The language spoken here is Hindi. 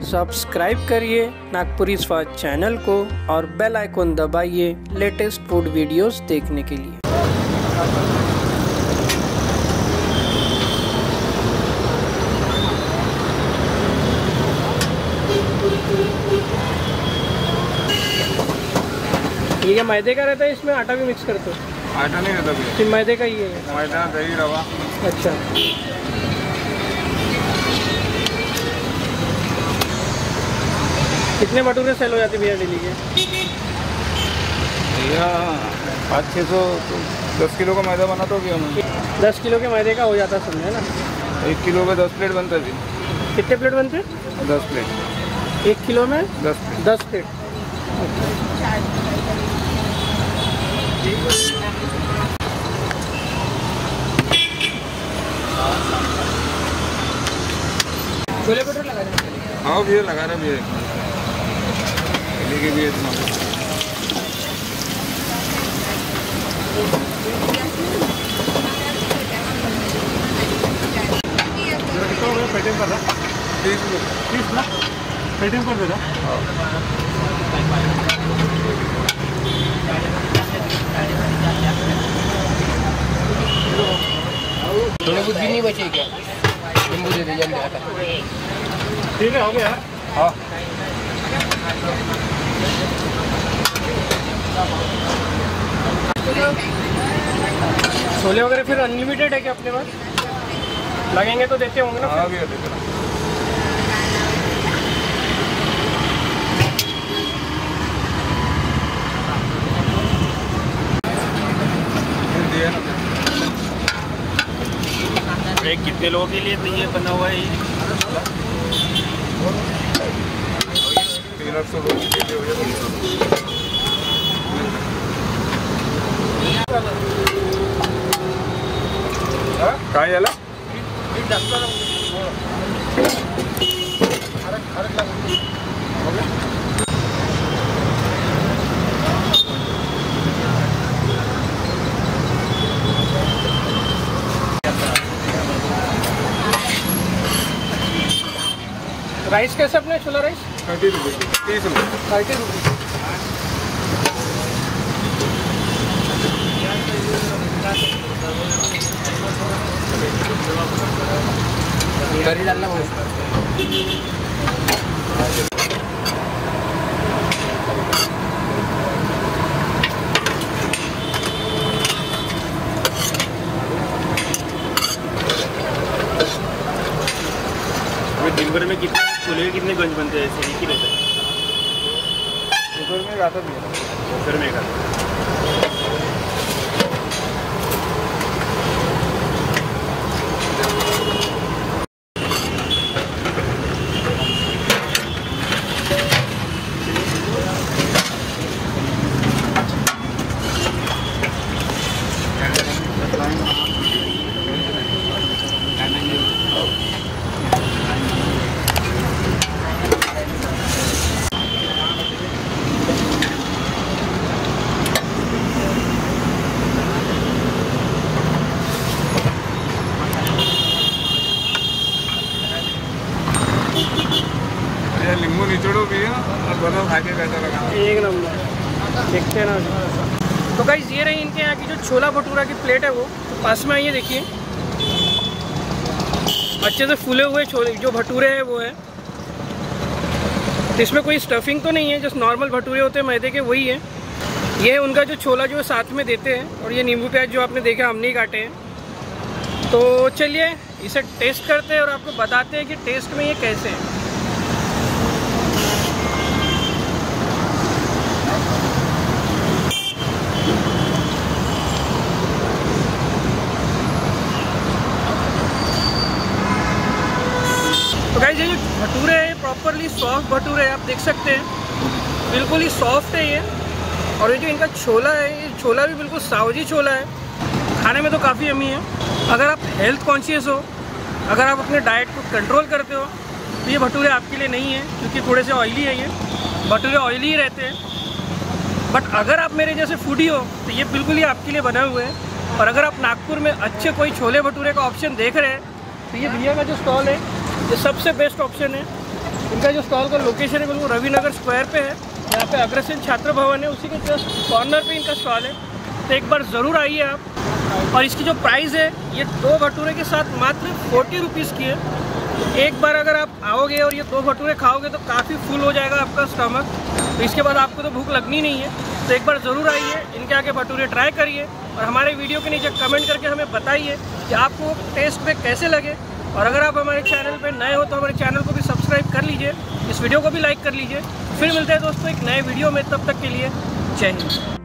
सब्सक्राइब करिए नागपुरी स्वाद चैनल को और बेल आइकन दबाइए लेटेस्ट फूड वीडियोस देखने के लिए। ये क्या मैदे का रहता है? इसमें आटा भी मिक्स करते हो? आटा नहीं रहता भैया, सिर्फ मैदे का ही है? मैदा, दही, रवा। अच्छा, कितने भटूरे सेल हो जाते भैया डेली के? भैया 500-600, 10 किलो का मैदा बनाता हो भैया मैं। 10 किलो के मैदे का हो जाता समझे ना? 1 किलो में 10 प्लेट बनता है जी। कितने प्लेट बनते? 10 प्लेट। 1 किलो में 10 प्लेट। 10 प्लेट। छोले भटूरे लगा दें? हाँ भैया, लगा रहे भैया, भी इतना। पेटिंग कर रहा 30 ना, पेटिंग कर दे रहा। थोड़ी कुछ भी नहीं बची क्या? नींबू दे दीजिए। ठीक है, हो गया। हाँ, छोले वगैरह फिर अनलिमिटेड है क्या अपने पास? लगेंगे तो देते होंगे ना? हाँ भैया, देते ना। कितने लोगों के लिए तो ये बना हुआ है? 300 लोगों के लिए हो गया। काय झालं? राइस कैसे अपने? छोला राइस 30 रुपये। 30 रुपये। 30 रुपये। करी डालना वो। दिन भर में कितने छोले के कितने गंज बनते हैं? ऐसे एक ही रहता है? दोपहर में आता भी है। दोपहर में खाता है। नींबू निचोड़ो भी है और बताओ खा के कैसा लगा। एक नंबर, देखते हैं ना। तो गाइस ये रही इनके यहाँ की जो छोला भटूरा की प्लेट है वो। तो पास में आइए, देखिए अच्छे से फूले हुए छोले जो भटूरे हैं वो है। तो इसमें कोई स्टफिंग तो नहीं है, जस्ट नॉर्मल भटूरे होते हैं मैदे के, वही है। ये है उनका जो छोला जो साथ में देते हैं, और ये नींबू प्याज जो आपने देखा हमने ही काटे हैं। तो चलिए इसे टेस्ट करते हैं और आपको बताते हैं कि टेस्ट में ये कैसे है। तो गाइस ये जो भटूरे हैं प्रॉपरली सॉफ्ट भटूरे हैं, आप देख सकते हैं बिल्कुल ही सॉफ्ट है ये। और ये जो इनका छोला है, ये छोला भी बिल्कुल सावजी छोला है, खाने में तो काफ़ी यम्मी है। अगर आप हेल्थ कॉन्शियस हो, अगर आप अपने डाइट को कंट्रोल करते हो, तो ये भटूरे आपके लिए नहीं है, क्योंकि थोड़े से ऑयली है। ये भटूरे ऑयली ही रहते हैं। बट अगर आप मेरे जैसे फूडी हो तो ये बिल्कुल ही आपके लिए बने हुए हैं। और अगर आप नागपुर में अच्छे कोई छोले भटूरे का ऑप्शन देख रहे हैं तो ये भैया का जो स्टॉल है ये सबसे बेस्ट ऑप्शन है। इनका जो स्टॉल का लोकेशन है बिल्कुल रविनगर स्क्वायर पे है। यहाँ पे अग्रसेन छात्र भवन है, उसी के जस्ट कॉर्नर पे इनका स्टॉल है। तो एक बार ज़रूर आइए आप। और इसकी जो प्राइस है ये 2 भटूरे के साथ मात्र 40 रुपीज़ की है। एक बार अगर आप आओगे और ये 2 भटूरे खाओगे तो काफ़ी फुल हो जाएगा आपका स्टमक। तो इसके बाद आपको तो भूख लगनी नहीं है। तो एक बार ज़रूर आइए, इनके आके भटूरे ट्राई करिए और हमारे वीडियो के नीचे कमेंट करके हमें बताइए कि आपको टेस्ट में कैसे लगे। और अगर आप हमारे चैनल पे नए हो तो हमारे चैनल को भी सब्सक्राइब कर लीजिए, इस वीडियो को भी लाइक कर लीजिए। फिर मिलते हैं दोस्तों एक नए वीडियो में, तब तक के लिए जय हिंद।